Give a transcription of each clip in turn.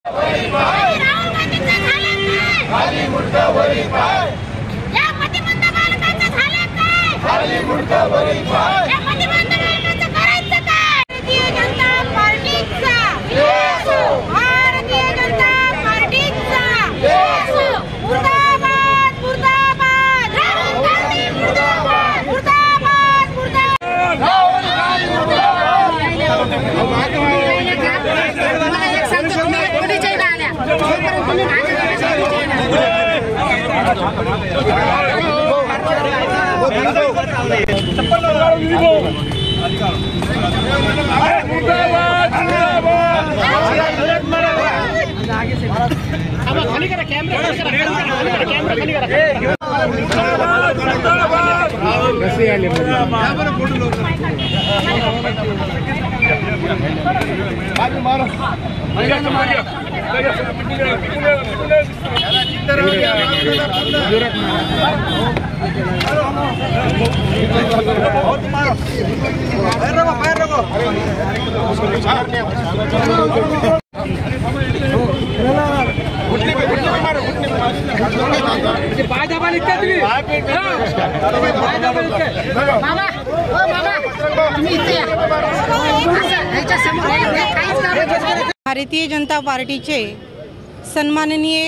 भारतीय जनता पार्टीचे सन्माननीय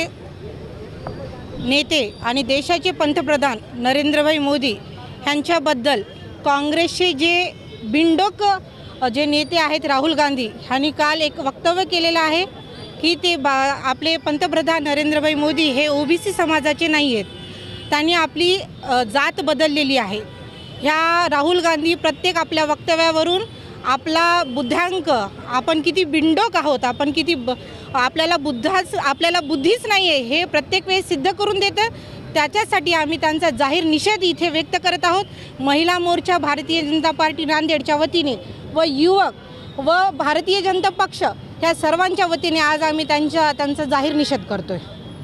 नेते आणि देशाचे पंतप्रधान नरेंद्रभाई मोदी यांच्याबद्दल काँग्रेसचे जे बिनडोक जे नेते आहेत राहुल गांधी यांनी काल एक वक्तव्य केलेलं आहे की ते आपले पंतप्रधान नरेंद्रभाई मोदी हे ओबीसी समाजाचे नाही आहेत, त्यांनी आपली जात बदललेली आहे। ह्या राहुल गांधी प्रत्येक आपल्या वक्तव्यावरून आपला बुद्ध्यांक, आपण किती बिनडोक आहोत, आपण किती आपल्याला बुद्धीच नाही आहे हे प्रत्येक वेळेस सिद्ध करून देतं। त्याच्यासाठी आम्ही त्यांचा जाहीर निषेध इथे व्यक्त करत आहोत। महिला मोर्चा, भारतीय जनता पार्टी नांदेडच्या वतीने व युवक व भारतीय जनता पक्ष ह्या सर्वांच्या वतीने आज आम्ही त्यांचा जाहीर निषेध करतोय।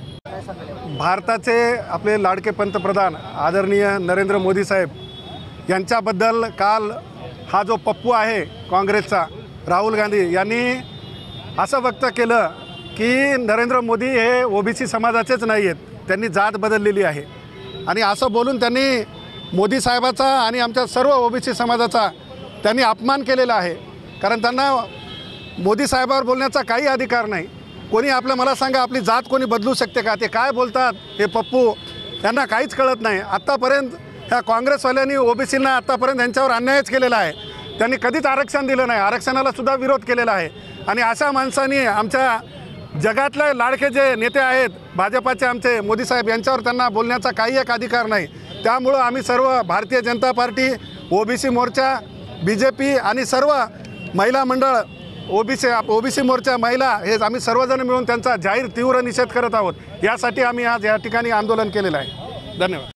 भारताचे आपले लाडके पंतप्रधान आदरणीय नरेंद्र मोदी साहेब यांच्याबद्दल काल हा जो पप्पू आहे काँग्रेसचा राहुल गांधी यांनी असं वक्त केलं की नरेंद्र मोदी हे ओबीसी समाजाचेच नाही आहेत, त्यांनी जात बदललेली आहे। आणि असं बोलून त्यांनी मोदी साहेबाचा आणि आमच्या सर्व ओबीसी समाजाचा त्यांनी अपमान केलेला आहे। कारण त्यांना मोदी साहेबावर बोलण्याचा काही अधिकार नाही। कोणी मला सांगा आपली जात कोणी बदलू शकते का? ते काय बोलतात हे पप्पू, त्यांना काहीच कळत नाही। आत्तापर्यंत ह्या काँग्रेसवाल्यांनी ओबीसींना आत्तापर्यंत त्यांच्यावर अन्यायच केलेला आहे, त्यांनी कधीच आरक्षण दिलं नाही, आरक्षणाला सुद्धा विरोध केलेला आहे। आणि अशा माणसांनी आमच्या जगातले लाडके जे नेते आहेत भाजपाचे आमचे मोदी साहेब यांच्यावर त्यांना बोलण्याचा काही एक अधिकार नाही। त्यामुळं आम्ही सर्व भारतीय जनता पार्टी, ओबीसी मोर्चा, बीजेपी आणि सर्व महिला मंडळ, ओबीसी मोर्चा महिला हे आम्ही सर्वजण मिळून त्यांचा जाहीर तीव्र निषेध करत आहोत। यासाठी आम्ही आज या ठिकाणी आंदोलन केलेलं आहे। धन्यवाद।